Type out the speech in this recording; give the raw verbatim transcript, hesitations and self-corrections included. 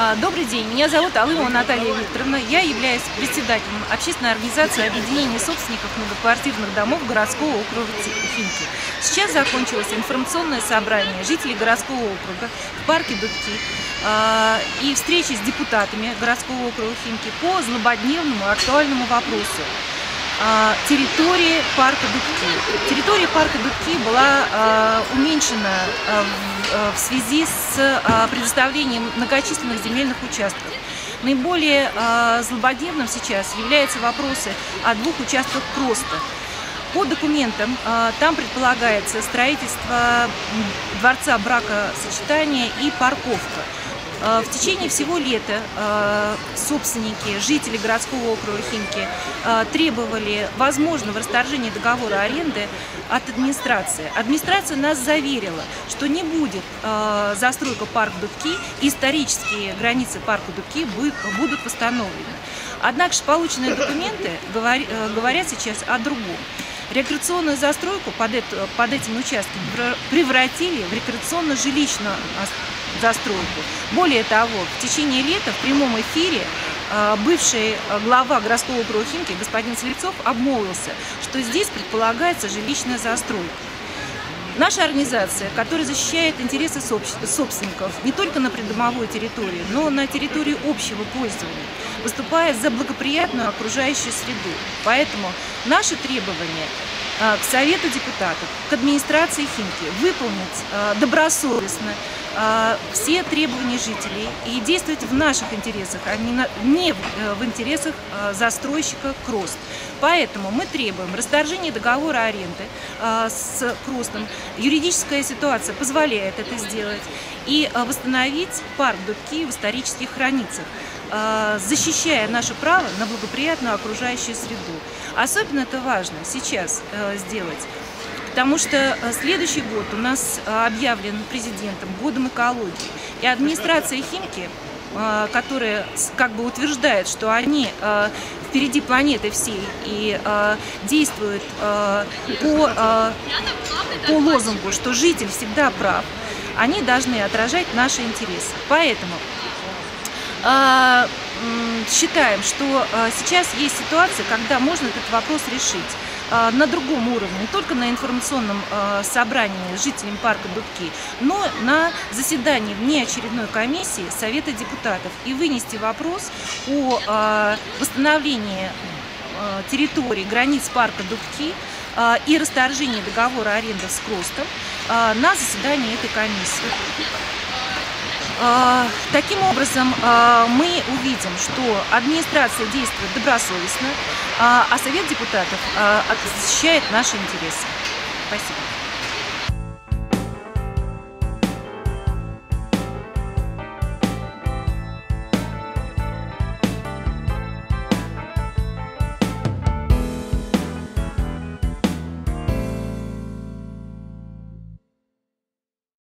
Добрый день, меня зовут Алымова Наталья Викторовна. Я являюсь председателем общественной организации объединения собственников многоквартирных домов городского округа Химки. Сейчас закончилось информационное собрание жителей городского округа в парке Дубки и встречи с депутатами городского округа Химки по злободневному актуальному вопросу территории парка Дубки. Территория парка Дубки была уменьшена в связи с предоставлением многочисленных земельных участков. Наиболее злободневным сейчас являются вопросы о двух участках Кроста. По документам там предполагается строительство дворца бракосочетания и парковка. В течение всего лета собственники, жители городского округа Химки требовали возможного расторжения договора аренды от администрации. Администрация нас заверила, что не будет застройка парка Дубки, и исторические границы парка Дубки будут восстановлены. Однако же полученные документы говорят сейчас о другом. Рекреационную застройку под, это, под этим участком превратили в рекреационно-жилищную застройку. Более того, в течение лета в прямом эфире бывший глава городского округа Химки господин Слепцов обмолвился, что здесь предполагается жилищная застройка. Наша организация, которая защищает интересы собственников не только на придомовой территории, но и на территории общего пользования, выступает за благоприятную окружающую среду. Поэтому наши требования к Совету депутатов, к администрации Химки выполнить добросовестно все требования жителей и действовать в наших интересах, а не в интересах застройщика Крост. Поэтому мы требуем расторжения договора аренды с Кростом. Юридическая ситуация позволяет это сделать. И восстановить парк Дубки в исторических границах, защищая наше право на благоприятную окружающую среду. Особенно это важно сейчас сделать, потому что следующий год у нас объявлен президентом годом экологии. И администрация Химки, которая как бы утверждает, что они впереди планеты всей и действуют по, по лозунгу, что житель всегда прав, они должны отражать наши интересы. Поэтому считаем, что сейчас есть ситуация, когда можно этот вопрос решить на другом уровне, не только на информационном собрании с жителями парка Дубки, но на заседании внеочередной комиссии Совета депутатов и вынести вопрос о восстановлении территории границ парка Дубки и расторжении договора аренды с Кростом на заседании этой комиссии. Таким образом, мы увидим, что администрация действует добросовестно, а Совет депутатов защищает наши интересы. Спасибо.